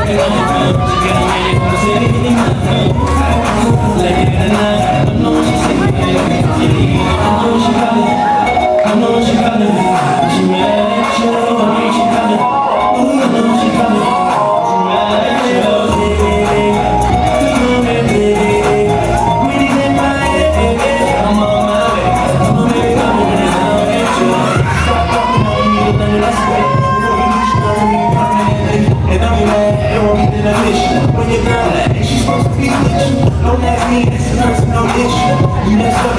When your girl at, she's supposed to be with you. Don't ask me, it's no issue. You messed up.